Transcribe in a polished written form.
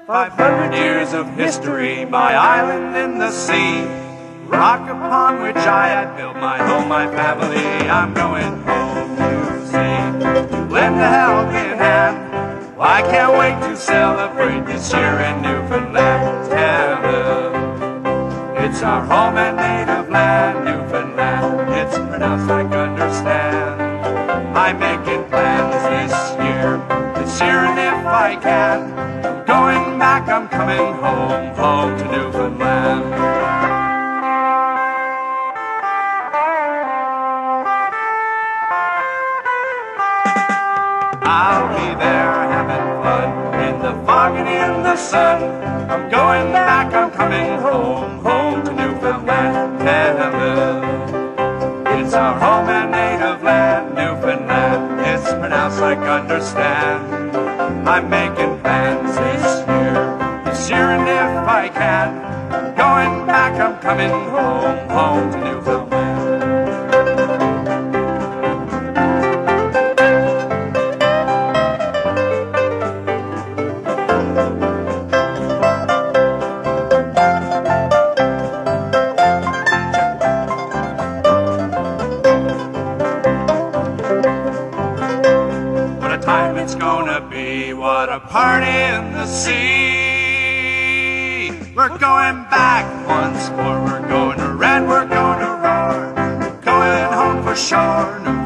500 years of history, my island in the sea, rock upon which I had built my home, my family. I'm going home to see, to lend a helping hand. Well, I can't wait to celebrate this year in Newfoundland. It's our home and native land, Newfoundland. It's pronounced like understand. I'm making plans this year, and if I can, I'm going back, I'm coming home, home to Newfoundland. I'll be there having fun in the fog and in the sun. I'm going back, I'm coming home, home to Newfoundland. It's our home and native land, Newfoundland. It's pronounced like understand. I'm making plans this year, and if I can, I'm going back, I'm coming home, home to Newfoundland. Time it's gonna be, what a party in the sea. We're going back once more, we're going to red, we're going to roar, we're going home for sure.